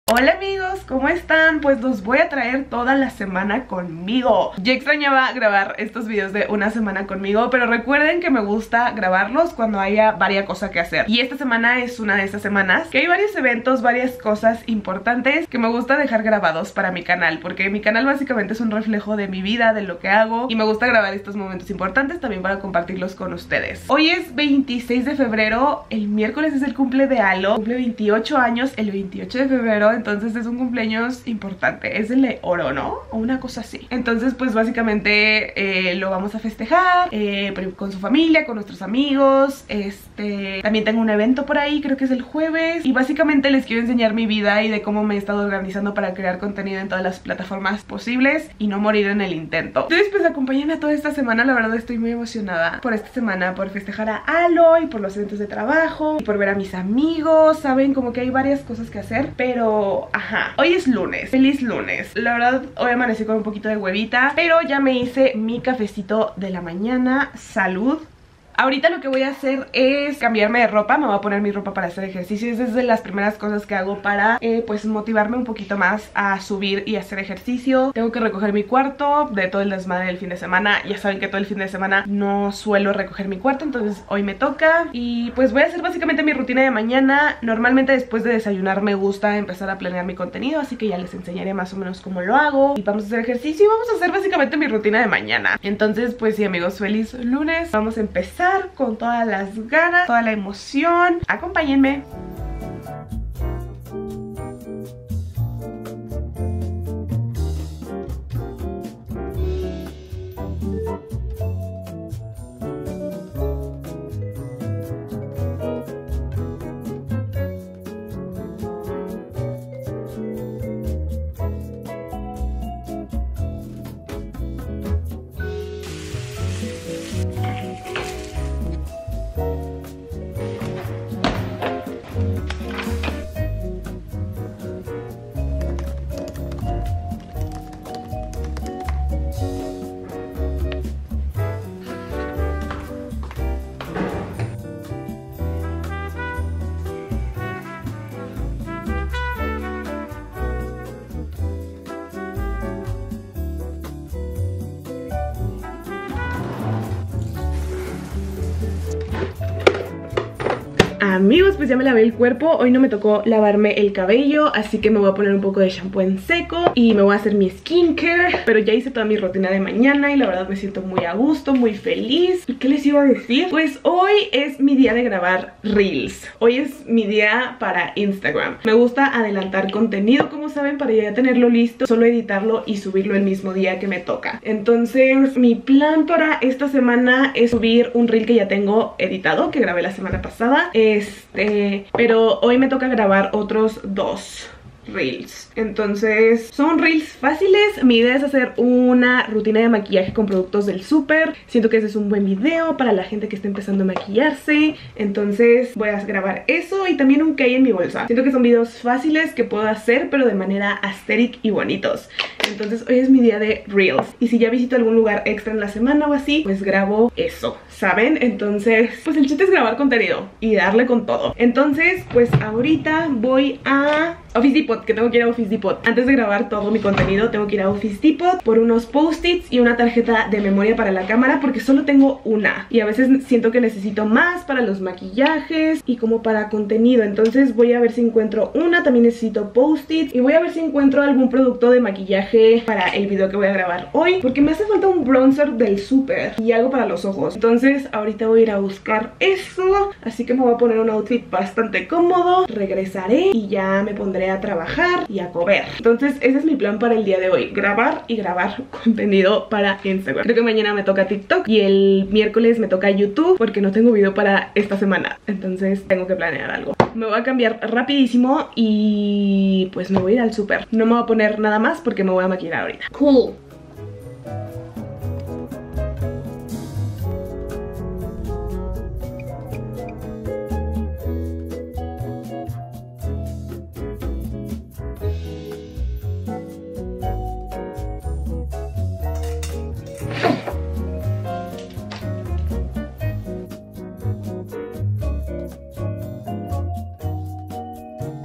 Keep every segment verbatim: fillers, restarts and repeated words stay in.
Hola amigos, ¿cómo están? Pues los voy a traer toda la semana conmigo. Ya extrañaba grabar estos videos de una semana conmigo, pero recuerden que me gusta grabarlos cuando haya varias cosas que hacer. Y esta semana es una de estas semanas que hay varios eventos, varias cosas importantes que me gusta dejar grabados para mi canal, porque mi canal básicamente es un reflejo de mi vida, de lo que hago, y me gusta grabar estos momentos importantes también para compartirlos con ustedes. Hoy es veintiséis de febrero, el miércoles es el cumple de Alo, cumple veintiocho años el veintiocho de febrero. Entonces es un cumpleaños importante, es el de oro, ¿no? O una cosa así. Entonces pues básicamente eh, lo vamos a festejar eh, con su familia, con nuestros amigos. Este, también tengo un evento por ahí, creo que es el jueves. Y básicamente les quiero enseñar mi vida y de cómo me he estado organizando para crear contenido en todas las plataformas posibles y no morir en el intento. Entonces pues acompáñenme a toda esta semana, la verdad estoy muy emocionada por esta semana, por festejar a Alo y por los eventos de trabajo y por ver a mis amigos. Saben, como que hay varias cosas que hacer, pero ajá, hoy es lunes, feliz lunes. La verdad hoy amanecí con un poquito de huevita, pero ya me hice mi cafecito de la mañana. Salud. Ahorita lo que voy a hacer es cambiarme de ropa, me voy a poner mi ropa para hacer ejercicio. Es de las primeras cosas que hago para eh, pues motivarme un poquito más a subir y hacer ejercicio. Tengo que recoger mi cuarto de todo el desmadre del fin de semana. Ya saben que todo el fin de semana no suelo recoger mi cuarto, entonces hoy me toca. Y pues voy a hacer básicamente mi rutina de mañana. Normalmente después de desayunar me gusta empezar a planear mi contenido, así que ya les enseñaré más o menos cómo lo hago. Y vamos a hacer ejercicio y vamos a hacer básicamente mi rutina de mañana. Entonces pues sí amigos, feliz lunes. Vamos a empezar con todas las ganas, toda la emoción. Acompáñenme. Amigos, pues ya me lavé el cuerpo. Hoy no me tocó lavarme el cabello, así que me voy a poner un poco de shampoo en seco y me voy a hacer mi skincare. Pero ya hice toda mi rutina de mañana y la verdad me siento muy a gusto, muy feliz. ¿Y qué les iba a decir? Pues hoy es mi día de grabar Reels. Hoy es mi día para Instagram. Me gusta adelantar contenido, como saben, para ya tenerlo listo, solo editarlo y subirlo el mismo día que me toca. Entonces mi plan para esta semana es subir un Reel que ya tengo editado, que grabé la semana pasada. Este, pero hoy me toca grabar otros dos Reels. Entonces son Reels fáciles. Mi idea es hacer una rutina de maquillaje con productos del súper. Siento que ese es un buen video para la gente que está empezando a maquillarse. Entonces voy a grabar eso y también un key en mi bolsa. Siento que son videos fáciles que puedo hacer, pero de manera aesthetic y bonitos. Entonces hoy es mi día de Reels. Y si ya visito algún lugar extra en la semana o así, pues grabo eso, ¿saben? Entonces pues el chiste es grabar contenido y darle con todo. Entonces pues ahorita voy a Office Depot, que tengo que ir a Office Depot. Antes de grabar todo mi contenido tengo que ir a Office Depot por unos post-its y una tarjeta de memoria para la cámara, porque solo tengo una y a veces siento que necesito más para los maquillajes y como para contenido. Entonces voy a ver si encuentro una. También necesito post-its y voy a ver si encuentro algún producto de maquillaje para el video que voy a grabar hoy, porque me hace falta un bronzer del súper y algo para los ojos. Entonces ahorita voy a ir a buscar eso, así que me voy a poner un outfit bastante cómodo, regresaré y ya me pondré a trabajar y a comer. Entonces ese es mi plan para el día de hoy, grabar y grabar contenido para Instagram. Creo que mañana me toca TikTok y el miércoles me toca YouTube, porque no tengo video para esta semana. Entonces tengo que planear algo. Me voy a cambiar rapidísimo y pues me voy a ir al súper. No me voy a poner nada más porque me voy a maquillar ahorita. Cool.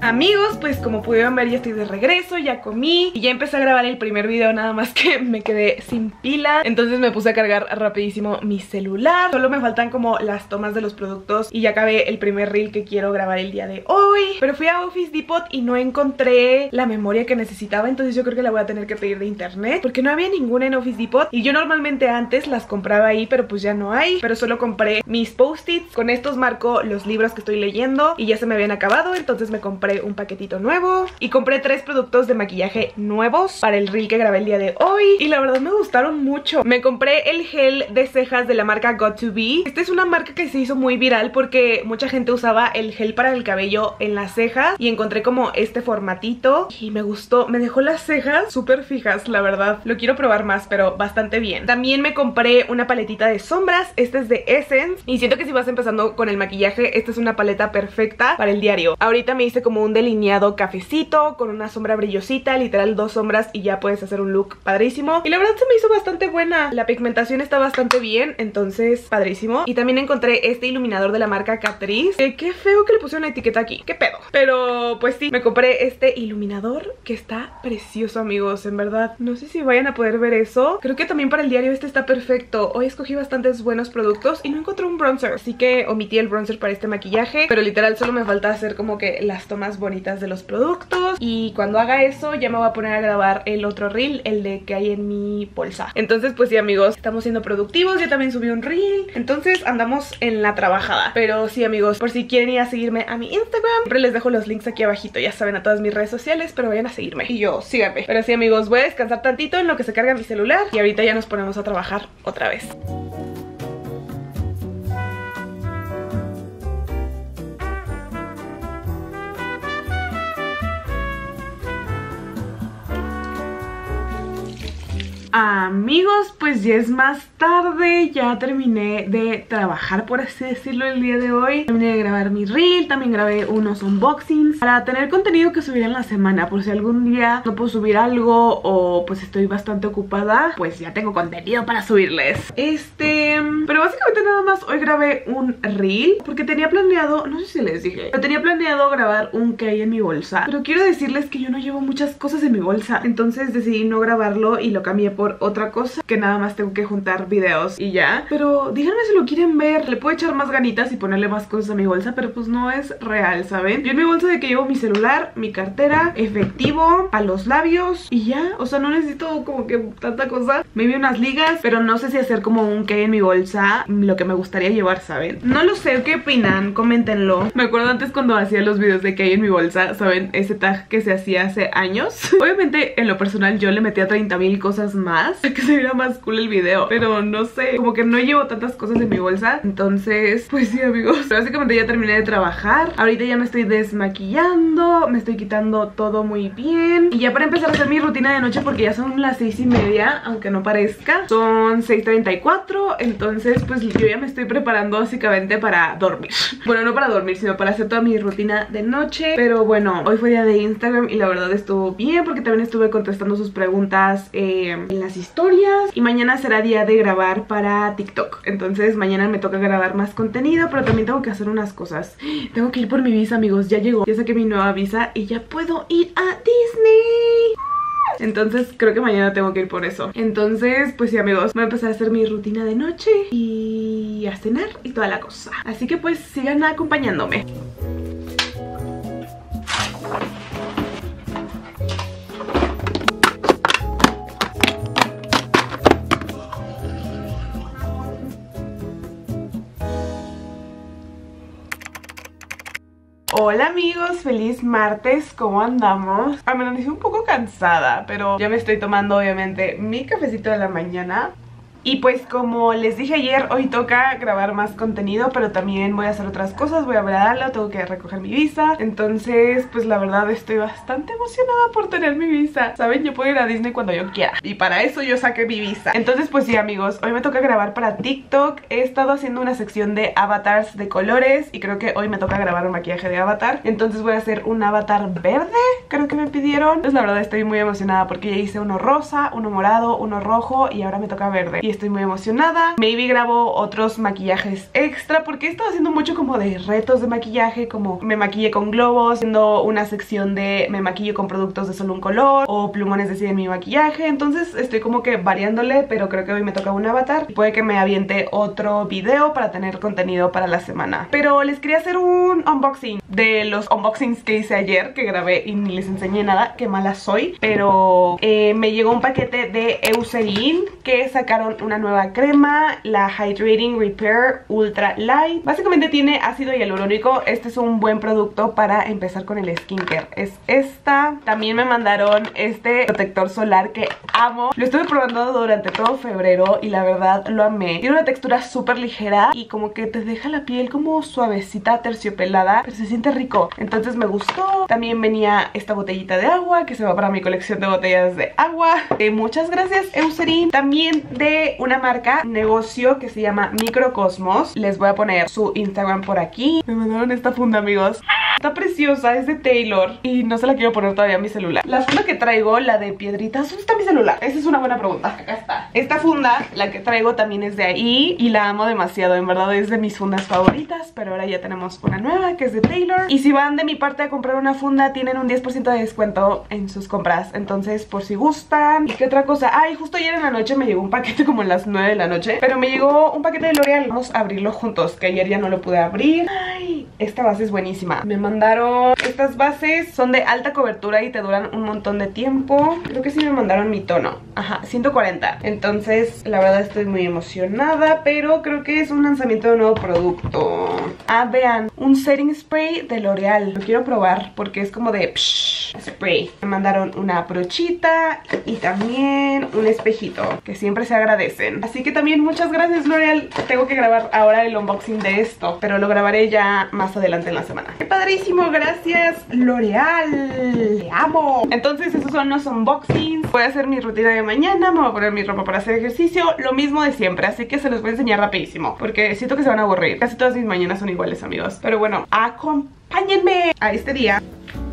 Amigos, pues como pudieron ver ya estoy de regreso, ya comí y ya empecé a grabar el primer video, nada más que me quedé sin pila. Entonces me puse a cargar rapidísimo mi celular. Solo me faltan como las tomas de los productos y ya acabé el primer reel que quiero grabar el día de hoy. Pero fui a Office Depot y no encontré la memoria que necesitaba, entonces yo creo que la voy a tener que pedir de internet porque no había ninguna en Office Depot y yo normalmente antes las compraba ahí, pero pues ya no hay. Pero solo compré mis post-its, con estos marco los libros que estoy leyendo y ya se me habían acabado, entonces me compré un paquetito nuevo y compré tres productos de maquillaje nuevos para el reel que grabé el día de hoy y la verdad me gustaron mucho. Me compré el gel de cejas de la marca Got to Be. Esta es una marca que se hizo muy viral porque mucha gente usaba el gel para el cabello en las cejas y encontré como este formatito y me gustó, me dejó las cejas súper fijas, la verdad. Lo quiero probar más, pero bastante bien. También me compré una paletita de sombras, esta es de Essence y siento que si vas empezando con el maquillaje, esta es una paleta perfecta para el diario. Ahorita me hice como un delineado cafecito con una sombra brillosita, literal dos sombras y ya puedes hacer un look padrísimo. Y la verdad se me hizo bastante buena, la pigmentación está bastante bien, entonces padrísimo. Y también encontré este iluminador de la marca Catrice. Eh, qué feo que le puse una etiqueta aquí, qué pedo. Pero pues sí, me compré este iluminador que está precioso, amigos, en verdad. No sé si vayan a poder ver eso. Creo que también para el diario este está perfecto. Hoy escogí bastantes buenos productos y no encontré un bronzer, así que omití el bronzer para este maquillaje. Pero literal solo me falta hacer como que las tomas bonitas de los productos y cuando haga eso ya me voy a poner a grabar el otro reel, el de que hay en mi bolsa. Entonces pues sí, amigos, estamos siendo productivos. Yo también subí un reel, entonces andamos en la trabajada. Pero sí, amigos, por si quieren ir a seguirme a mi Instagram, siempre les dejo los links aquí abajito, ya saben, a todas mis redes sociales, pero vayan a seguirme y yo, síganme. Pero sí, amigos, voy a descansar tantito en lo que se carga mi celular y ahorita ya nos ponemos a trabajar otra vez. Amigos, pues ya es más tarde, ya terminé de trabajar, por así decirlo, el día de hoy. Terminé de grabar mi reel, también grabé unos unboxings para tener contenido que subir en la semana, por si algún día no puedo subir algo o pues estoy bastante ocupada, pues ya tengo contenido para subirles. Este, pero básicamente nada más hoy grabé un reel porque tenía planeado, no sé si les dije, pero tenía planeado grabar un que hay en mi bolsa, pero quiero decirles que yo no llevo muchas cosas en mi bolsa, entonces decidí no grabarlo y lo cambié por otra cosa, que nada más tengo que juntar videos y ya. Pero díganme si lo quieren ver, le puedo echar más ganitas y ponerle más cosas a mi bolsa, pero pues no es real, ¿saben? Yo en mi bolsa de que llevo mi celular, mi cartera, efectivo, a los labios y ya, o sea, no necesito como que tanta cosa. Me vi unas ligas, pero no sé si hacer como un que hay en mi bolsa, lo que me gustaría llevar, ¿saben? No lo sé, ¿qué opinan? Coméntenlo. Me acuerdo antes cuando hacía los videos de que hay en mi bolsa, ¿saben? Ese tag que se hacía hace años. Obviamente en lo personal yo le metía treinta mil cosas más que se viera más cool el video, pero no sé, como que no llevo tantas cosas en mi bolsa. Entonces, pues sí, amigos, básicamente ya terminé de trabajar. Ahorita ya me estoy desmaquillando, me estoy quitando todo muy bien y ya para empezar a hacer mi rutina de noche, porque ya son las seis y media, aunque no parezca, son seis treinta y cuatro. Entonces pues yo ya me estoy preparando básicamente para dormir. Bueno, no para dormir, sino para hacer toda mi rutina de noche. Pero bueno, hoy fue día de Instagram y la verdad estuvo bien porque también estuve contestando sus preguntas eh, en las historias y mañana será día de grabar para TikTok. Entonces mañana me toca grabar más contenido, pero también tengo que hacer unas cosas. Tengo que ir por mi visa, amigos, ya llegó. Ya saqué mi nueva visa y ya puedo ir a Disney. Entonces creo que mañana tengo que ir por eso. Entonces pues sí, amigos, voy a empezar a hacer mi rutina de noche y a cenar y toda la cosa. Así que pues sigan acompañándome. Hola amigos, feliz martes, ¿cómo andamos? Amanecí un poco cansada, pero ya me estoy tomando obviamente mi cafecito de la mañana. Y pues como les dije ayer, hoy toca grabar más contenido, pero también voy a hacer otras cosas. Voy a ver a Lalo, tengo que recoger mi visa. Entonces pues la verdad estoy bastante emocionada por tener mi visa. ¿Saben? Yo puedo ir a Disney cuando yo quiera y para eso yo saqué mi visa. Entonces pues sí, amigos, hoy me toca grabar para TikTok. He estado haciendo una sección de avatars de colores y creo que hoy me toca grabar un maquillaje de avatar. Entonces voy a hacer un avatar verde, creo que me pidieron. Entonces la verdad estoy muy emocionada porque ya hice uno rosa, uno morado, uno rojo y ahora me toca verde. Y estoy muy emocionada. Maybe grabo otros maquillajes extra porque he estado haciendo mucho como de retos de maquillaje, como me maquillé con globos, haciendo una sección de me maquillo con productos de solo un color o plumones deciden mi maquillaje. Entonces estoy como que variándole, pero creo que hoy me toca un avatar y puede que me aviente otro video para tener contenido para la semana. Pero les quería hacer un unboxing de los unboxings que hice ayer, que grabé y ni les enseñé nada, qué mala soy. Pero eh, me llegó un paquete de Eucerin, que sacaron una nueva crema, la Hydrating Repair Ultra Light. Básicamente tiene ácido hialurónico. Este es un buen producto para empezar con el skincare. Es esta. También me mandaron este protector solar que amo. Lo estuve probando durante todo febrero y la verdad lo amé. Tiene una textura súper ligera y como que te deja la piel como suavecita, terciopelada, pero se siente rico. Entonces me gustó. También venía esta botellita de agua que se va para mi colección de botellas de agua. Eh, muchas gracias, Eucerin. También de una marca, negocio, que se llama Microcosmos. Les voy a poner su Instagram por aquí. Me mandaron esta funda, amigos. Está preciosa, es de Taylor y no se la quiero poner todavía a mi celular. La funda que traigo, la de piedritas, ¿dónde está mi celular? Esa es una buena pregunta. Acá está. Esta funda, la que traigo, también es de ahí y la amo demasiado. En verdad es de mis fundas favoritas, pero ahora ya tenemos una nueva que es de Taylor. Y si van de mi parte a comprar una funda, tienen un diez por ciento de descuento en sus compras. Entonces, por si gustan. ¿Y qué otra cosa? Ay, justo ayer en la noche me llegó un paquete como a las nueve de la noche, pero me llegó un paquete de L'Oreal. Vamos a abrirlo juntos, que ayer ya no lo pude abrir. Ay, esta base es buenísima. Me mandaron estas bases, son de alta cobertura y te duran un montón de tiempo. Creo que sí me mandaron mi tono. Ajá, ciento cuarenta. Entonces, la verdad estoy muy emocionada, pero creo que es un lanzamiento de un nuevo producto. Ah, vean, un setting spray de L'Oreal. Lo quiero probar porque es como de psh, spray. Me mandaron una brochita y también un espejito, que siempre se agradecen. Así que también muchas gracias, L'Oreal. Tengo que grabar ahora el unboxing de esto, pero lo grabaré ya más adelante en la semana. ¡Qué padrísimo! Gracias, L'Oreal. ¡Te amo! Entonces esos son los unboxings. Voy a hacer mi rutina de mañana, me voy a poner mi ropa para hacer ejercicio, lo mismo de siempre, así que se los voy a enseñar rapidísimo porque siento que se van a aburrir. Casi todas mis mañanas son iguales, amigos. Pero bueno, acompáñenme a este día.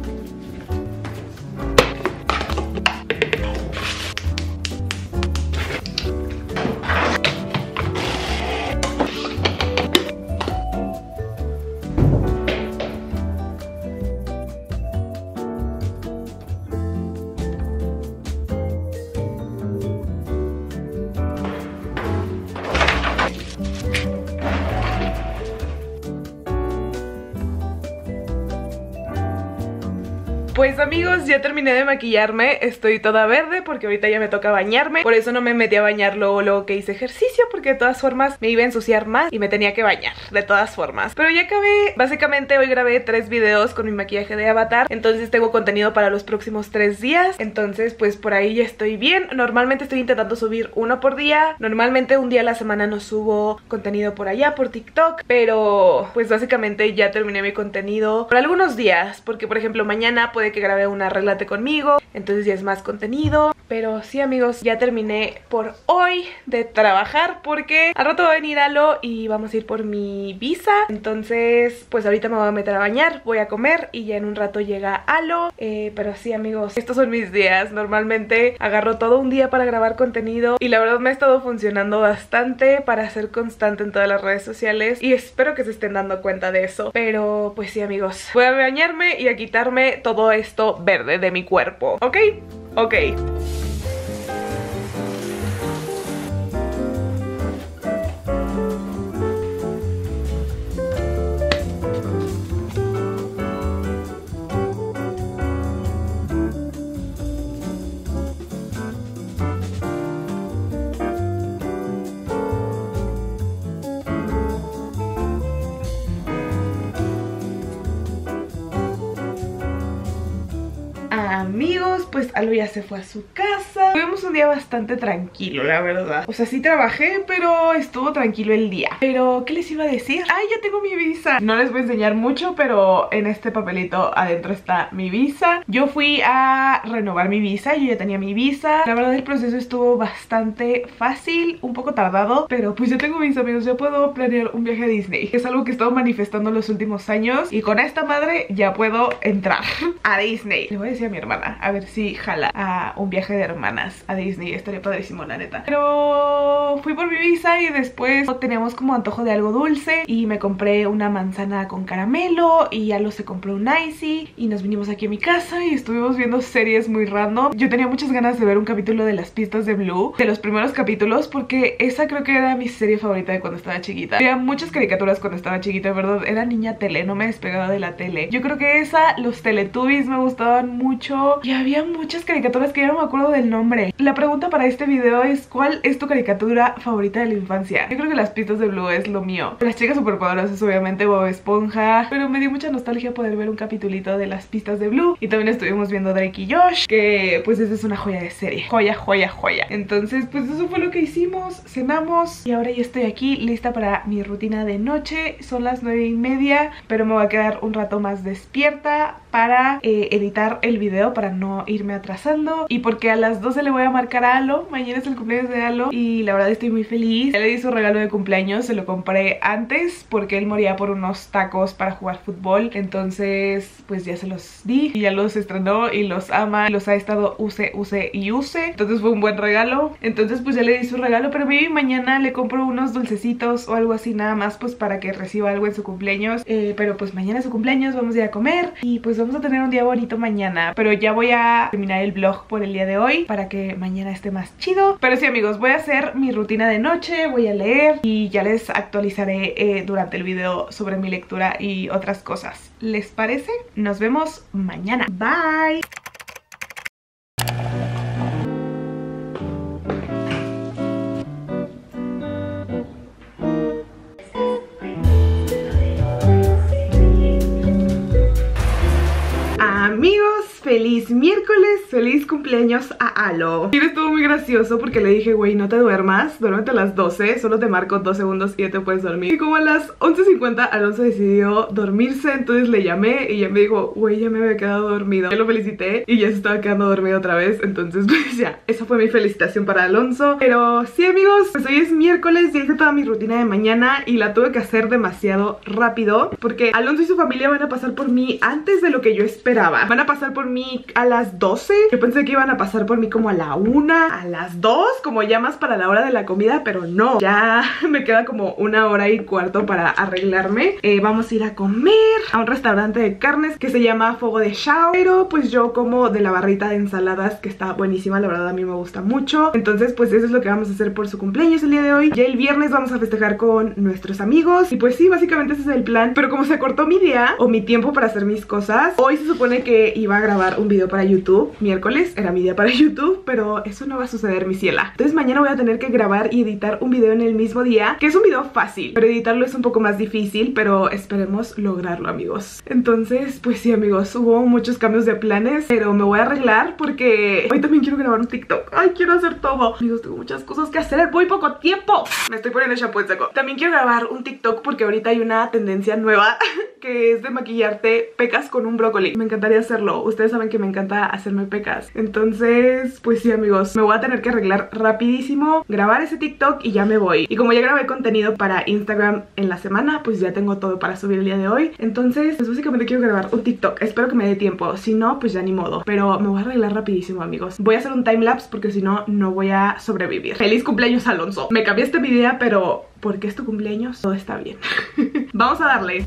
Pues amigos, ya terminé de maquillarme, estoy toda verde porque ahorita ya me toca bañarme. Por eso no me metí a bañar luego, luego que hice ejercicio, porque de todas formas me iba a ensuciar más y me tenía que bañar, de todas formas. Pero ya acabé, básicamente hoy grabé tres videos con mi maquillaje de avatar, entonces tengo contenido para los próximos tres días. Entonces pues por ahí ya estoy bien. Normalmente estoy intentando subir uno por día, normalmente un día a la semana no subo contenido por allá, por TikTok, pero pues básicamente ya terminé mi contenido por algunos días, porque por ejemplo mañana puede que grabé una Arréglate conmigo, entonces ya es más contenido. Pero sí amigos, ya terminé por hoy de trabajar porque al rato va a venir Alo y vamos a ir por mi visa. Entonces pues ahorita me voy a meter a bañar, voy a comer y ya en un rato llega Alo. eh, Pero sí amigos, estos son mis días. Normalmente agarro todo un día para grabar contenido y la verdad me ha estado funcionando bastante para ser constante en todas las redes sociales y espero que se estén dando cuenta de eso. Pero pues sí amigos, voy a bañarme y a quitarme todo esto verde de mi cuerpo, ¿ok? Ok. Amigos, pues Alo ya se fue a su casa. Tuvimos un día bastante tranquilo, la verdad. O sea, sí trabajé, pero estuvo tranquilo el día. Pero, ¿qué les iba a decir? ¡Ay, ya tengo mi visa! No les voy a enseñar mucho, pero en este papelito adentro está mi visa. Yo fui a renovar mi visa, yo ya tenía mi visa. La verdad el proceso estuvo bastante fácil, un poco tardado, pero pues ya tengo visa, amigos. Ya puedo planear un viaje a Disney. Es algo que he estado manifestando los últimos años y con esta madre ya puedo entrar a Disney. Le voy a decir a mi hermana, a ver si jala a un viaje de hermanas. semanas a Disney. Estaría padrísimo, la neta. Pero fui por mi visa y después teníamos como antojo de algo dulce y me compré una manzana con caramelo y ya lo se compró un icy y nos vinimos aquí a mi casa y estuvimos viendo series muy random. Yo tenía muchas ganas de ver un capítulo de Las Pistas de Blue, de los primeros capítulos, porque esa creo que era mi serie favorita de cuando estaba chiquita. Había muchas caricaturas cuando estaba chiquita, de verdad, era niña tele, no me despegaba de la tele. Yo creo que esa, los Teletubbies me gustaban mucho y había muchas caricaturas que ya no me acuerdo del nombre. La pregunta para este video es: ¿cuál es tu caricatura favorita de la infancia? Yo creo que Las Pistas de Blue es lo mío. Las Chicas Superpoderosas, obviamente, Bob Esponja, pero me dio mucha nostalgia poder ver un capitulito de Las Pistas de Blue. Y también estuvimos viendo Drake y Josh, que pues esa es una joya de serie, joya, joya, joya. Entonces pues eso fue lo que hicimos, cenamos y ahora ya estoy aquí lista para mi rutina de noche. Son las nueve y media, pero me voy a quedar un rato más despierta para eh, editar el video, para no irme atrasando, y porque a las doce le voy a marcar a Alo. Mañana es el cumpleaños de Alo y la verdad estoy muy feliz. Ya le di su regalo de cumpleaños, se lo compré antes porque él moría por unos tacos para jugar fútbol, entonces pues ya se los di y ya los estrenó y los ama, y los ha estado use, use y use, entonces fue un buen regalo. Entonces pues ya le di su regalo, pero maybe mañana le compro unos dulcecitos o algo así, nada más pues para que reciba algo en su cumpleaños. eh, pero pues mañana es su cumpleaños, vamos a ir a comer y pues vamos a tener un día bonito mañana. Pero ya voy a terminar el vlog por el día de hoy para que mañana esté más chido. Pero sí, amigos, voy a hacer mi rutina de noche, voy a leer y ya les actualizaré eh, durante el video sobre mi lectura y otras cosas. ¿Les parece? Nos vemos mañana. Bye. Amigos, feliz miércoles, feliz cumpleaños a Alo. Ayer estuvo muy gracioso porque le dije, güey, no te duermas, duérmete a las doce, solo te marco dos segundos y ya te puedes dormir. Y como a las once cincuenta Alonso decidió dormirse, entonces le llamé y ya me dijo, güey, ya me había quedado dormido. Yo lo felicité y ya se estaba quedando dormido otra vez, entonces pues ya, esa fue mi felicitación para Alonso. Pero sí, amigos, pues hoy es miércoles, ya hice toda mi rutina de mañana y la tuve que hacer demasiado rápido porque Alonso y su familia van a pasar por mí antes de lo que yo esperaba. Van a pasar por mí a las doce. Yo pensé que iban a pasar por mí como a la una, a las dos, como ya más para la hora de la comida, pero no. Ya me queda como una hora y cuarto para arreglarme. Eh, vamos a ir a comer a un restaurante de carnes que se llama Fuego de Chao, pero pues yo como de la barrita de ensaladas que está buenísima, la verdad a mí me gusta mucho. Entonces pues eso es lo que vamos a hacer por su cumpleaños el día de hoy. Ya el viernes vamos a festejar con nuestros amigos y pues sí, básicamente ese es el plan. Pero como se cortó mi día o mi tiempo para hacer mis cosas, hoy se supone que iba a grabar un video para YouTube. Miércoles era mi día para YouTube, pero eso no va a suceder, mi ciela. Entonces mañana voy a tener que grabar y editar un video en el mismo día, que es un video fácil, pero editarlo es un poco más difícil, pero esperemos lograrlo, amigos. Entonces pues sí, amigos, hubo muchos cambios de planes, pero me voy a arreglar porque hoy también quiero grabar un TikTok. Ay, quiero hacer todo. Amigos, tengo muchas cosas que hacer, muy poco tiempo. Me estoy poniendo shampoo en seco. También quiero grabar un TikTok porque ahorita hay una tendencia nueva que es de maquillarte pecas con un brócoli. Me encantaría hacerlo. Ustedes saben que me encanta hacerme pecas. Entonces, pues sí, amigos, me voy a tener que arreglar rapidísimo, grabar ese TikTok y ya me voy. Y como ya grabé contenido para Instagram en la semana, pues ya tengo todo para subir el día de hoy. Entonces, pues básicamente quiero grabar un TikTok. Espero que me dé tiempo. Si no, pues ya ni modo. Pero me voy a arreglar rapidísimo, amigos. Voy a hacer un timelapse porque si no, no voy a sobrevivir. Feliz cumpleaños, Alonso. Me cambiaste mi día, pero porque es tu cumpleaños, todo está bien. Vamos a darle.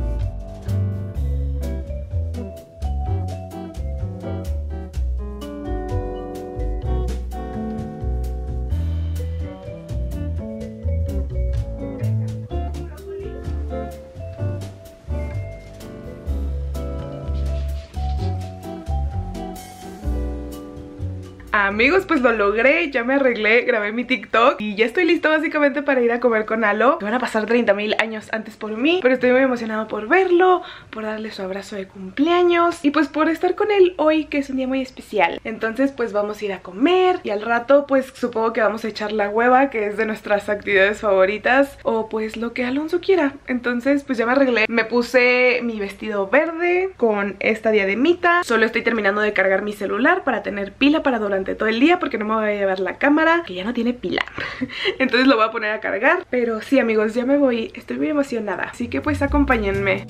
Amigos, pues lo logré, ya me arreglé, grabé mi TikTok y ya estoy lista básicamente para ir a comer con Alo. Van a pasar treinta mil años antes por mí, pero estoy muy emocionada por verlo, por darle su abrazo de cumpleaños y pues por estar con él hoy, que es un día muy especial. Entonces pues vamos a ir a comer y al rato pues supongo que vamos a echar la hueva, que es de nuestras actividades favoritas, o pues lo que Alonso quiera. Entonces pues ya me arreglé, me puse mi vestido verde con esta diademita. Solo estoy terminando de cargar mi celular para tener pila para durante todo el día, porque no me voy a llevar la cámara, que ya no tiene pila. Entonces lo voy a poner a cargar. Pero sí, amigos, ya me voy, estoy muy emocionada, así que pues acompáñenme.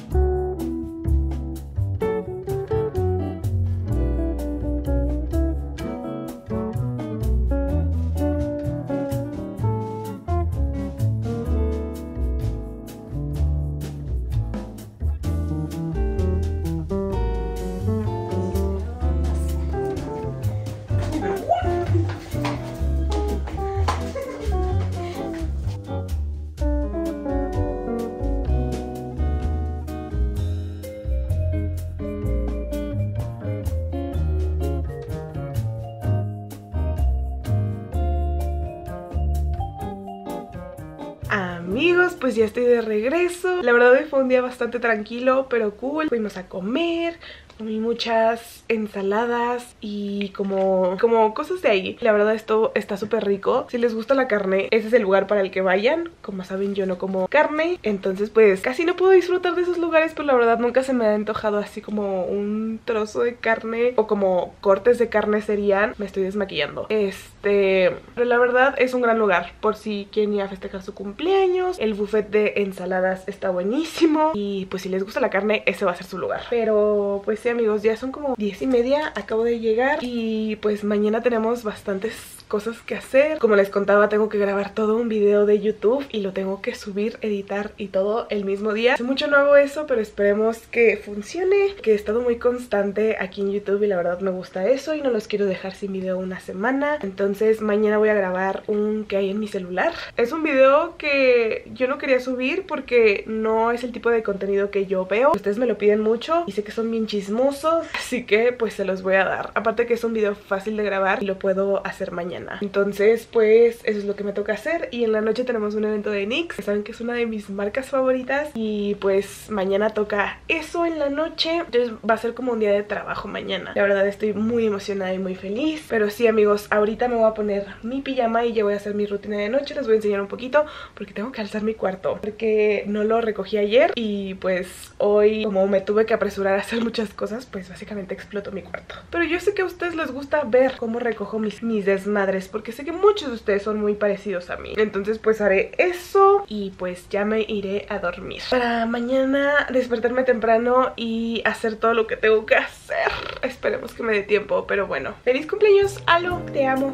Amigos, pues ya estoy de regreso. La verdad hoy fue un día bastante tranquilo, pero cool. Fuimos a comer, comí muchas ensaladas y como, como cosas de ahí. La verdad esto está súper rico. Si les gusta la carne, ese es el lugar para el que vayan. Como saben, yo no como carne, entonces pues casi no puedo disfrutar de esos lugares, pero la verdad nunca se me ha antojado así como un trozo de carne o como cortes de carne serían. Me estoy desmaquillando. Este, pero la verdad es un gran lugar por si quieren ir a festejar su cumpleaños. El buffet de ensaladas está buenísimo y pues si les gusta la carne, ese va a ser su lugar. Pero pues sí, amigos, ya son como diez y media, acabo de llegar y pues mañana tenemos bastantes cosas que hacer. Como les contaba, tengo que grabar todo un video de YouTube y lo tengo que subir, editar y todo el mismo día. Hace mucho no hago eso, pero esperemos que funcione, que he estado muy constante aquí en YouTube y la verdad me gusta eso y no los quiero dejar sin video una semana. Entonces mañana voy a grabar un que hay en mi celular. Es un video que yo no quería subir porque no es el tipo de contenido que yo veo. Ustedes me lo piden mucho y sé que son bien chismosos, así que pues se los voy a dar. Aparte que es un video fácil de grabar y lo puedo hacer mañana. Entonces pues eso es lo que me toca hacer. Y en la noche tenemos un evento de NYX, que saben que es una de mis marcas favoritas, y pues mañana toca eso en la noche. Entonces va a ser como un día de trabajo mañana. La verdad estoy muy emocionada y muy feliz. Pero sí, amigos, ahorita me voy a poner mi pijama y ya voy a hacer mi rutina de noche. Les voy a enseñar un poquito porque tengo que alzar mi cuarto porque no lo recogí ayer y pues hoy, como me tuve que apresurar a hacer muchas cosas, pues básicamente explotó mi cuarto. Pero yo sé que a ustedes les gusta ver cómo recojo mis, mis desmadres, porque sé que muchos de ustedes son muy parecidos a mí. Entonces pues haré eso y pues ya me iré a dormir para mañana despertarme temprano y hacer todo lo que tengo que hacer. Esperemos que me dé tiempo, pero bueno. ¡Feliz cumpleaños, Alo! Te amo.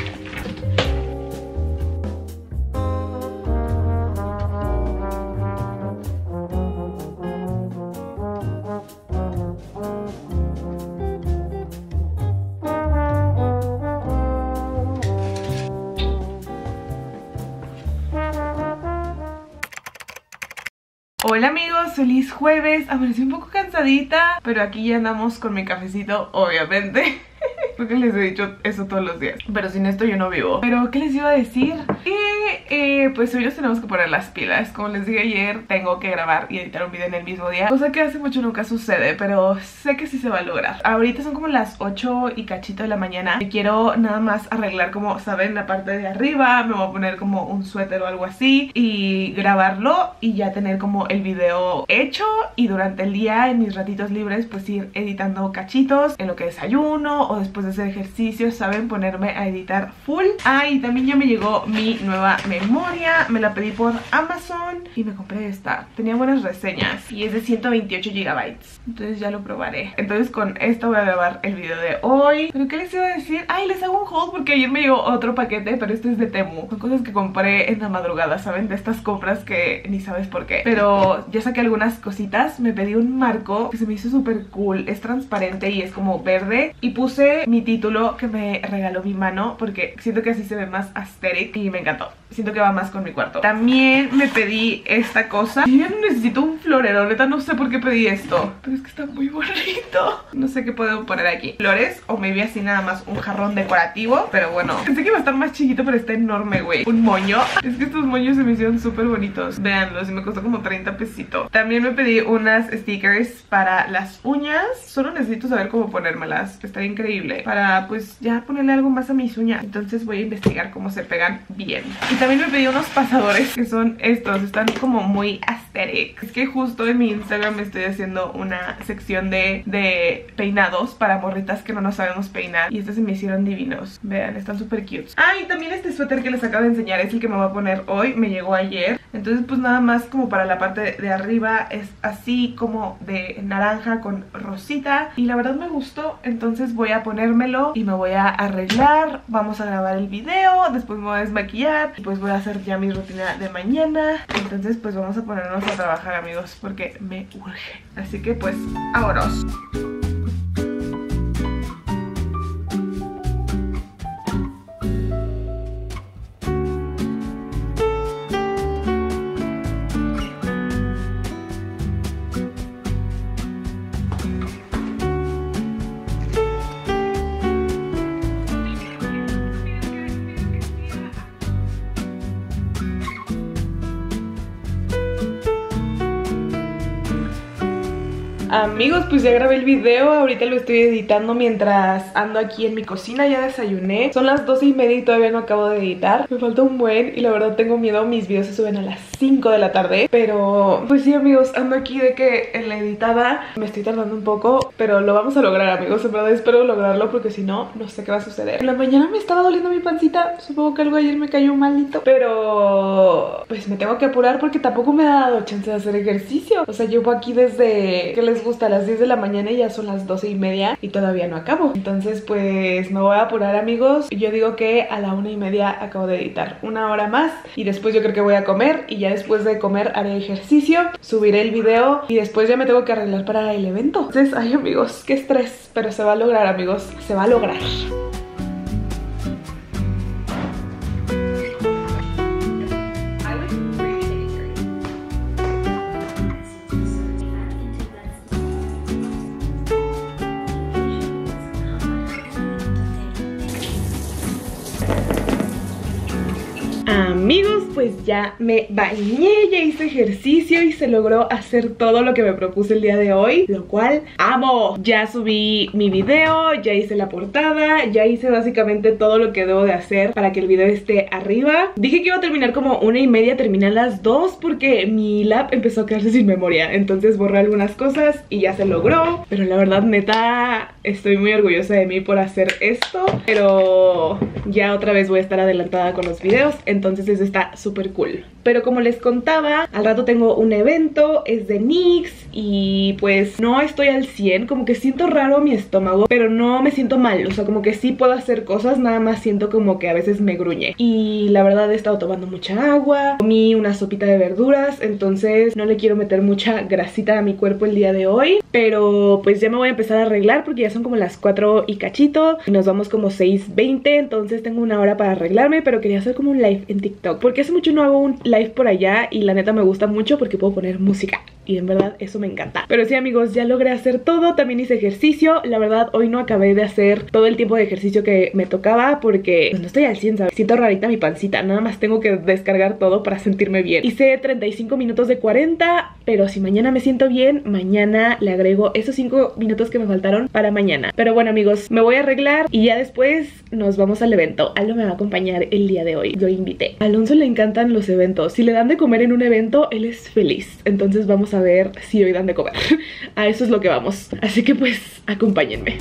Hola amigos, feliz jueves. Amanecí un poco cansadita, pero aquí ya andamos con mi cafecito, obviamente. Porque les he dicho eso todos los días, pero sin esto yo no vivo. Pero ¿qué les iba a decir? Que eh, pues hoy nos tenemos que poner las pilas. Como les dije ayer, tengo que grabar y editar un video en el mismo día, cosa que hace mucho nunca sucede, pero sé que sí se va a lograr. Ahorita son como las ocho y cachito de la mañana. Me quiero nada más arreglar, como saben, la parte de arriba. Me voy a poner como un suéter o algo así y grabarlo y ya tener como el video hecho. Y durante el día, en mis ratitos libres, pues ir editando cachitos en lo que desayuno o después de hacer ejercicio, saben, ponerme a editar full. Ah, y también ya me llegó mi nueva memoria. Me la pedí por Amazon y me compré esta. Tenía buenas reseñas y es de ciento veintiocho gigabytes. Entonces ya lo probaré. Entonces con esto voy a grabar el video de hoy. ¿Pero qué les iba a decir? Ay, les hago un haul porque ayer me llegó otro paquete, pero este es de Temu. Son cosas que compré en la madrugada, ¿saben? De estas compras que ni sabes por qué. Pero ya saqué algunas cositas. Me pedí un marco que se me hizo súper cool. Es transparente y es como verde. Y puse mi título que me regaló mi mano porque siento que así se ve más aesthetic y me encantó. Siento que va más con mi cuarto. También me pedí esta cosa. Yo necesito un florero, neta no sé por qué pedí esto, pero es que está muy bonito. No sé qué puedo poner aquí. Flores o maybe así nada más un jarrón decorativo. Pero bueno, pensé que iba a estar más chiquito, pero está enorme, güey. Un moño. Es que estos moños se me hicieron súper bonitos. Véanlos, y me costó como treinta pesitos. También me pedí unas stickers para las uñas. Solo necesito saber cómo ponérmelas. Está increíble. Para pues ya ponerle algo más a mis uñas. Entonces voy a investigar cómo se pegan bien. Y también me pedí unos pasadores que son estos. Están como muy aesthetic. Es que justo en mi Instagram estoy haciendo una sección de, de peinados para morritas que no nos sabemos peinar. Y estos se me hicieron divinos. Vean, están súper cute. Ah, y también este suéter que les acabo de enseñar es el que me voy a poner hoy. Me llegó ayer. Entonces pues nada más como para la parte de arriba es así como de naranja con rosita. Y la verdad me gustó. Entonces voy a ponérmelo y me voy a arreglar. Vamos a grabar el video. Después me voy a desmaquillar. Y pues voy a hacer ya mi rutina de mañana. Entonces pues vamos a ponernos a trabajar, amigos, porque me urge. Así que pues, vámonos. Amigos, pues ya grabé el video, ahorita lo estoy editando mientras ando aquí en mi cocina, ya desayuné. Son las doce y media y todavía no acabo de editar. Me falta un buen y la verdad tengo miedo, mis videos se suben a las cinco de la tarde. Pero pues sí, amigos, ando aquí de que en la editada me estoy tardando un poco, pero lo vamos a lograr, amigos. En verdad espero lograrlo porque si no, no sé qué va a suceder. En la mañana me estaba doliendo mi pancita, supongo que algo ayer me cayó malito, pero pues me tengo que apurar porque tampoco me ha dado chance de hacer ejercicio. O sea, llevo aquí desde que les gusta a las diez de la mañana y ya son las doce y media y todavía no acabo. Entonces pues me voy a apurar, amigos. Yo digo que a la una y media acabo de editar, una hora más y después yo creo que voy a comer y ya después de comer haré ejercicio, subiré el video y después ya me tengo que arreglar para el evento. Entonces, ay, amigos, qué estrés, pero se va a lograr, amigos, se va a lograr. Amigos, pues ya me bañé, ya hice ejercicio y se logró hacer todo lo que me propuse el día de hoy, lo cual amo. Ya subí mi video, ya hice la portada, ya hice básicamente todo lo que debo de hacer para que el video esté arriba. Dije que iba a terminar como una y media, terminé a las dos porque mi lap empezó a quedarse sin memoria. Entonces borré algunas cosas y ya se logró. Pero la verdad, neta, estoy muy orgullosa de mí por hacer esto. Pero ya otra vez voy a estar adelantada con los videos, entonces eso está súper cool. Pero como les contaba, al rato tengo un evento, es de NYX y pues no estoy al cien, como que siento raro mi estómago, pero no me siento mal, o sea, como que sí puedo hacer cosas, nada más siento como que a veces me gruñe. Y la verdad he estado tomando mucha agua, comí una sopita de verduras, entonces no le quiero meter mucha grasita a mi cuerpo el día de hoy. Pero pues ya me voy a empezar a arreglar porque ya son como las cuatro y cachito y nos vamos como seis veinte, entonces tengo una hora para arreglarme, pero quería hacer como un live en TikTok porque hace mucho no hago un live por allá y la neta me gusta mucho porque puedo poner música y en verdad eso me encanta. Pero sí, amigos, ya logré hacer todo, también hice ejercicio. La verdad hoy no acabé de hacer todo el tiempo de ejercicio que me tocaba porque pues no estoy al cien, ¿sabes? Siento rarita mi pancita, nada más tengo que descargar todo para sentirme bien. Hice treinta y cinco minutos de cuarenta, pero si mañana me siento bien, mañana le agrego esos cinco minutos que me faltaron para mañana. Pero bueno, amigos, me voy a arreglar y ya después nos vamos al evento. Aldo me va a acompañar el día de hoy, yo invité. A Alonso le encantan los eventos, si le dan de comer en un evento, él es feliz. Entonces vamos a ver si hoy dan de comer. A eso es lo que vamos, así que pues acompáñenme.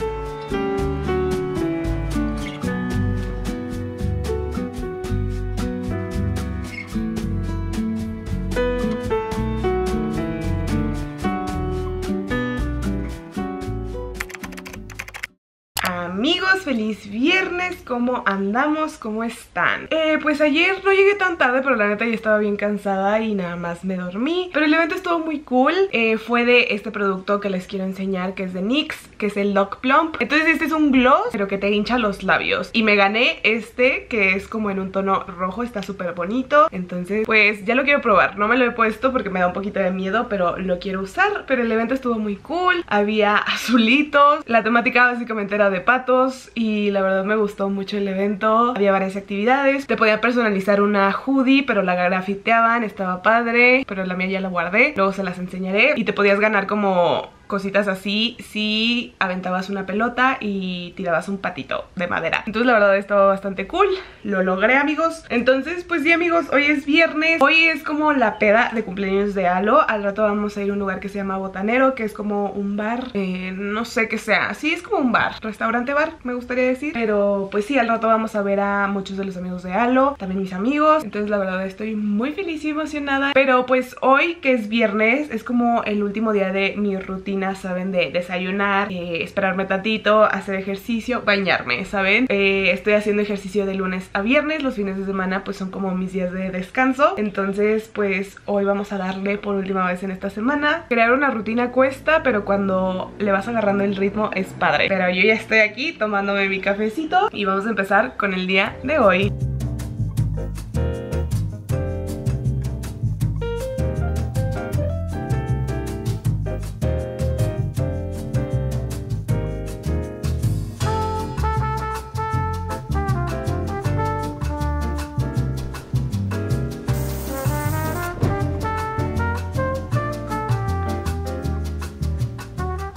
Amigos, feliz viernes, ¿cómo andamos? ¿Cómo están? Eh, pues ayer no llegué tan tarde, pero la neta ya estaba bien cansada y nada más me dormí. Pero el evento estuvo muy cool, eh, fue de este producto que les quiero enseñar, que es de NYX, que es el Lock Plump. Entonces este es un gloss, pero que te hincha los labios. Y me gané este, que es como en un tono rojo, está súper bonito. Entonces pues ya lo quiero probar, no me lo he puesto porque me da un poquito de miedo, pero lo quiero usar. Pero el evento estuvo muy cool, había azulitos, la temática básicamente era de patos y la verdad me gustó mucho el evento. Había varias actividades, te podía personalizar una hoodie pero la grafiteaban, estaba padre, pero la mía ya la guardé, luego se las enseñaré. Y te podías ganar como cositas así si aventabas una pelota y tirabas un patito de madera. Entonces la verdad estaba bastante cool, lo logré, amigos. Entonces pues sí, amigos, hoy es viernes, hoy es como la peda de cumpleaños de Alo. Al rato vamos a ir a un lugar que se llama Botanero, que es como un bar, eh, no sé qué sea, sí es como un bar, restaurante bar me gustaría decir. Pero pues sí, al rato vamos a ver a muchos de los amigos de Alo, también mis amigos. Entonces la verdad estoy muy feliz y emocionada. Pero pues hoy, que es viernes, es como el último día de mi rutina, ¿saben? De desayunar, eh, esperarme tantito, hacer ejercicio, bañarme, ¿saben? Eh, estoy haciendo ejercicio de lunes a viernes, los fines de semana pues son como mis días de descanso. Entonces pues hoy vamos a darle por última vez en esta semana. Crear una rutina cuesta, pero cuando le vas agarrando el ritmo es padre. Pero yo ya estoy aquí tomándome mi cafecito y vamos a empezar con el día de hoy.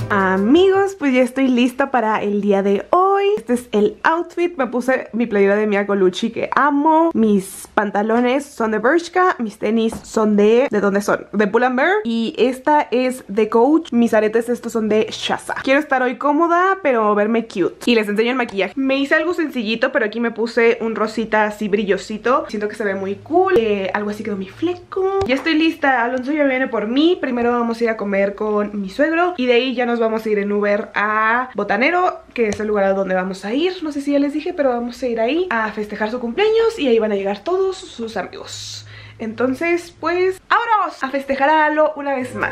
Amigos, pues ya estoy lista para el día de hoy. Este es el outfit. Me puse mi playera de Mia Colucci que amo. Mis pantalones son de Bershka. Mis tenis son de... ¿De dónde son? De Pull and Bear. Y esta es de Coach. Mis aretes estos son de Shaza. Quiero estar hoy cómoda, pero verme cute. Y les enseño el maquillaje. Me hice algo sencillito, pero aquí me puse un rosita así brillosito. Siento que se ve muy cool. Eh, algo así quedó mi fleco. Ya estoy lista. Alonso ya viene por mí. Primero vamos a ir a comer con mi suegro. Y de ahí ya nos vamos a ir en Uber a Botanero, que es el lugar a donde vamos a ir. No sé si ya les dije, pero vamos a ir ahí a festejar su cumpleaños y ahí van a llegar todos sus amigos. Entonces, pues, ¡vámonos! A festejar a Alo una vez más.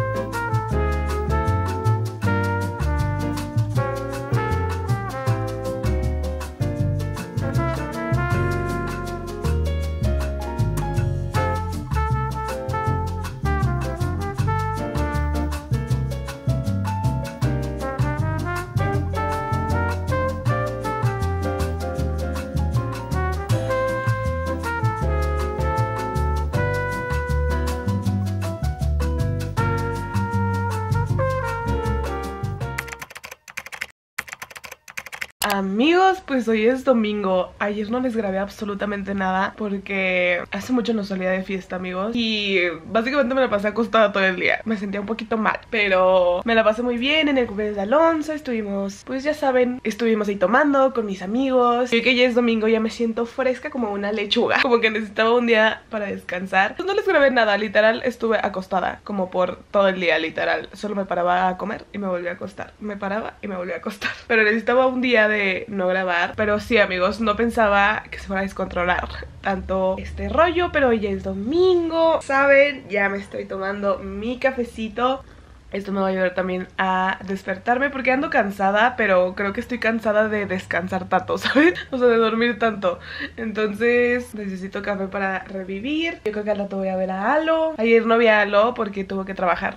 Amigos, pues hoy es domingo. Ayer no les grabé absolutamente nada porque hace mucho no salía de fiesta, amigos. Y básicamente me la pasé acostada todo el día. Me sentía un poquito mal, pero me la pasé muy bien en el cumpleaños de Alonso. Estuvimos, pues ya saben, estuvimos ahí tomando con mis amigos. Y hoy que ya es domingo ya me siento fresca como una lechuga. Como que necesitaba un día para descansar. Pues no les grabé nada, literal estuve acostada como por todo el día, literal. Solo me paraba a comer y me volví a acostar. Me paraba y me volví a acostar. Pero necesitaba un día de no grabar. Pero sí, amigos, no pensaba que se fuera a descontrolar tanto este rollo, pero hoy ya es domingo, ¿saben? Ya me estoy tomando mi cafecito. Esto me va a ayudar también a despertarme porque ando cansada, pero creo que estoy cansada de descansar tanto, ¿saben? O sea, de dormir tanto. Entonces necesito café para revivir. Yo creo que al rato voy a ver a Alo. Ayer no vi a Alo porque tuvo que trabajar.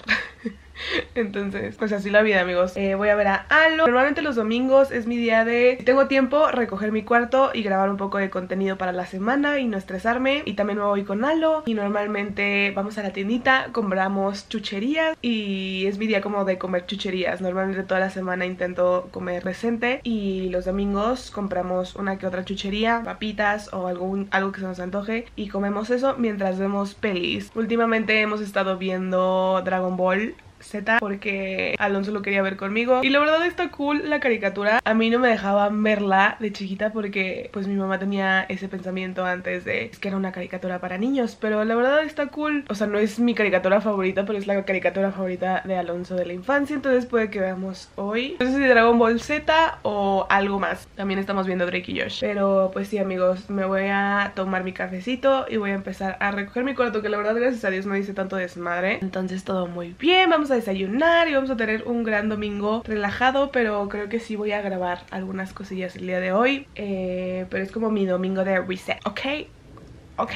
Entonces, pues así la vida, amigos. eh, Voy a ver a Alo. Normalmente los domingos es mi día de, si tengo tiempo, recoger mi cuarto y grabar un poco de contenido para la semana y no estresarme. Y también me voy con Alo. Y normalmente vamos a la tiendita, compramos chucherías. Y es mi día como de comer chucherías. Normalmente toda la semana intento comer decente. Y los domingos compramos una que otra chuchería, papitas o algún, algo que se nos antoje. Y comemos eso mientras vemos pelis. Últimamente hemos estado viendo Dragon Ball Z porque Alonso lo quería ver conmigo y la verdad está cool la caricatura. A mí no me dejaban verla de chiquita porque pues mi mamá tenía ese pensamiento antes de es que era una caricatura para niños, pero la verdad está cool. O sea, no es mi caricatura favorita, pero es la caricatura favorita de Alonso de la infancia, entonces puede que veamos hoy, no sé si Dragon Ball Z o algo más. También estamos viendo Drake y Josh. Pero pues sí, amigos, me voy a tomar mi cafecito y voy a empezar a recoger mi cuarto, que la verdad gracias a Dios no hice tanto desmadre. Entonces todo muy bien, vamos a desayunar y vamos a tener un gran domingo relajado, pero creo que sí voy a grabar algunas cosillas el día de hoy, eh, pero es como mi domingo de reset, ¿ok? Ok.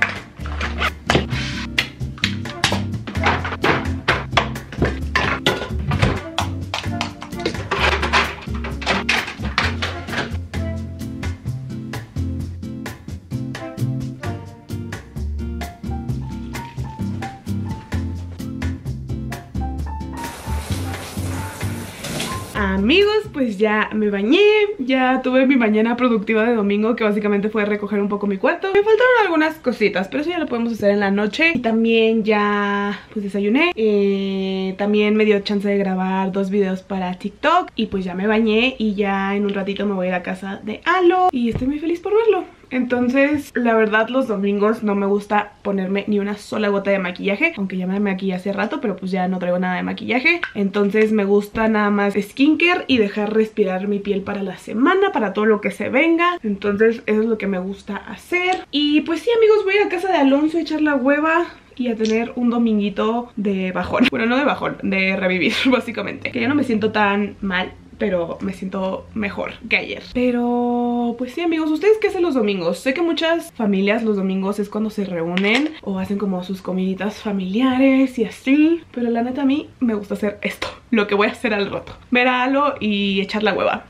Amigos, pues ya me bañé, ya tuve mi mañana productiva de domingo, que básicamente fue recoger un poco mi cuarto. Me faltaron algunas cositas, pero eso ya lo podemos hacer en la noche. Y también ya pues desayuné, eh, también me dio chance de grabar dos videos para TikTok. Y pues ya me bañé y ya en un ratito me voy a ir a casa de Alo y estoy muy feliz por verlo. Entonces, la verdad, los domingos no me gusta ponerme ni una sola gota de maquillaje, aunque ya me maquillé hace rato, pero pues ya no traigo nada de maquillaje. Entonces me gusta nada más skincare y dejar respirar mi piel para la semana, para todo lo que se venga. Entonces eso es lo que me gusta hacer. Y pues sí, amigos, voy a ir a casa de Alonso a echar la hueva y a tener un dominguito de bajón. Bueno, no de bajón, de revivir, básicamente. Que ya no me siento tan mal, pero me siento mejor que ayer. Pero pues sí, amigos, ¿ustedes qué hacen los domingos? Sé que muchas familias los domingos es cuando se reúnen o hacen como sus comiditas familiares y así, pero la neta a mí me gusta hacer esto, lo que voy a hacer al rato: ver a Alo y echar la hueva.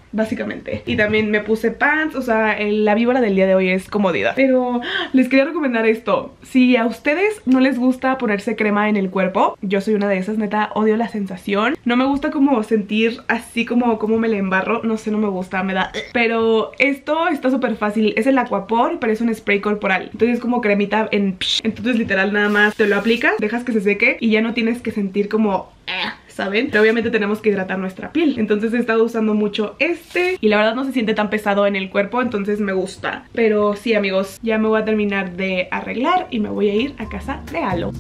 básicamente. Y también me puse pants, o sea, el, la víbora del día de hoy es comodidad. Pero les quería recomendar esto. Si a ustedes no les gusta ponerse crema en el cuerpo, yo soy una de esas, neta, odio la sensación. No me gusta como sentir así como, como me le embarro, no sé, no me gusta, me da... Pero esto está súper fácil, es el Aquaphor, pero es un spray corporal. Entonces es como cremita en... Entonces literal nada más te lo aplicas, dejas que se seque y ya no tienes que sentir como... ¿saben? Pero obviamente tenemos que hidratar nuestra piel. Entonces he estado usando mucho este y la verdad no se siente tan pesado en el cuerpo, entonces me gusta. Pero sí, amigos, ya me voy a terminar de arreglar y me voy a ir a casa de Alo.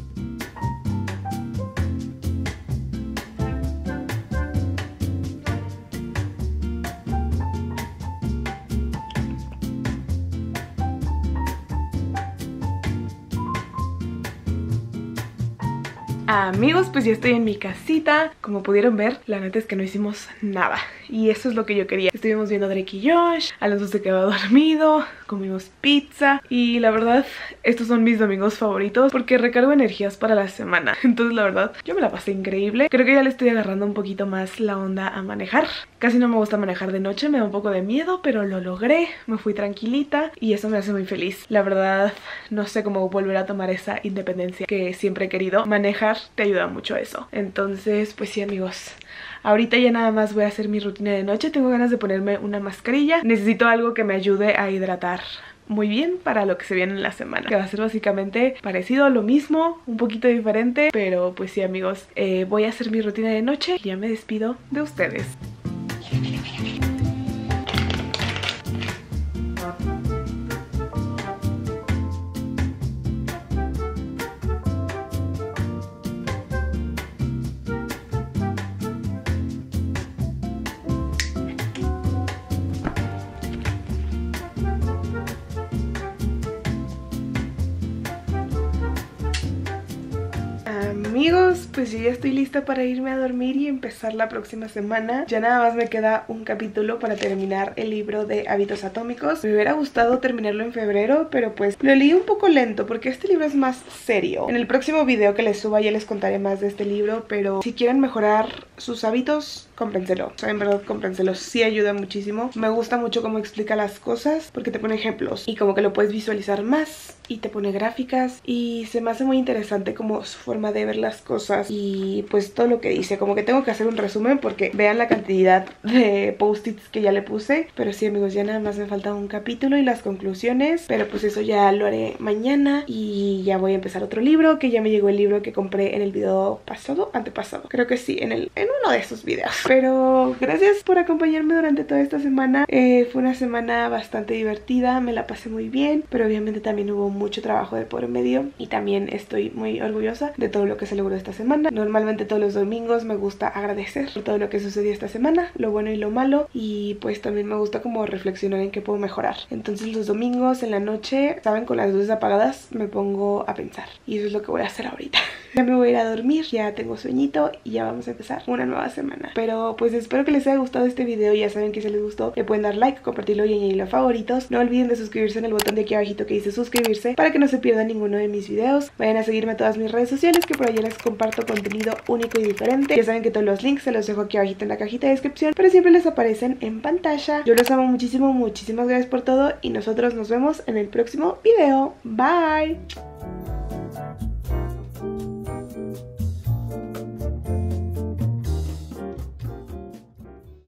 Amigos, pues ya estoy en mi casita. Como pudieron ver, la neta es que no hicimos nada y eso es lo que yo quería. Estuvimos viendo Drake y Josh, Alonso se quedó dormido, comimos pizza y la verdad estos son mis domingos favoritos porque recargo energías para la semana. Entonces la verdad yo me la pasé increíble. Creo que ya le estoy agarrando un poquito más la onda a manejar. Casi no me gusta manejar de noche, me da un poco de miedo, pero lo logré, me fui tranquilita y eso me hace muy feliz. La verdad no sé cómo volver a tomar esa independencia que siempre he querido. Manejar te ayuda mucho a eso. Entonces pues sí, amigos, ahorita ya nada más voy a hacer mi rutina de noche. Tengo ganas de ponerme una mascarilla. Necesito algo que me ayude a hidratar muy bien para lo que se viene en la semana, que va a ser básicamente parecido a lo mismo, un poquito diferente, pero pues sí, amigos, eh, voy a hacer mi rutina de noche y ya me despido de ustedes. Amigos, pues yo ya estoy lista para irme a dormir y empezar la próxima semana. Ya nada más me queda un capítulo para terminar el libro de Hábitos Atómicos. Me hubiera gustado terminarlo en febrero, pero pues lo leí un poco lento porque este libro es más serio. En el próximo video que les suba ya les contaré más de este libro, pero si quieren mejorar sus hábitos, cómprenselo. O sea, en verdad, cómprenselo. Sí ayuda muchísimo. Me gusta mucho cómo explica las cosas porque te pone ejemplos y como que lo puedes visualizar más y te pone gráficas y se me hace muy interesante como su forma de ver las cosas y pues todo lo que dice. Como que tengo que hacer un resumen porque vean la cantidad de post-its que ya le puse. Pero sí, amigos, ya nada más me falta un capítulo y las conclusiones, pero pues eso ya lo haré mañana y ya voy a empezar otro libro, que ya me llegó el libro que compré en el video pasado, antepasado, creo que sí, en, el, en uno de esos videos. Pero gracias por acompañarme durante toda esta semana. Eh, fue una semana bastante divertida, me la pasé muy bien, pero obviamente también hubo mucho trabajo de por medio y también estoy muy orgullosa de todo lo que se logró esta semana. Normalmente todos los domingos me gusta agradecer por todo lo que sucedió esta semana, lo bueno y lo malo, y pues también me gusta como reflexionar en qué puedo mejorar. Entonces los domingos en la noche, saben, con las luces apagadas me pongo a pensar y eso es lo que voy a hacer ahorita. Ya me voy a ir a dormir, ya tengo sueñito y ya vamos a empezar una nueva semana. Pero pues espero que les haya gustado este video. Ya saben que si les gustó le pueden dar like, compartirlo y añadirlo a favoritos. No olviden de suscribirse en el botón de aquí abajito que dice suscribirse para que no se pierdan ninguno de mis videos. Vayan a seguirme a todas mis redes sociales, que por allá les comparto contenido único y diferente. Ya saben que todos los links se los dejo aquí abajito en la cajita de descripción, pero siempre les aparecen en pantalla. Yo los amo muchísimo, muchísimas gracias por todo y nosotros nos vemos en el próximo video. Bye.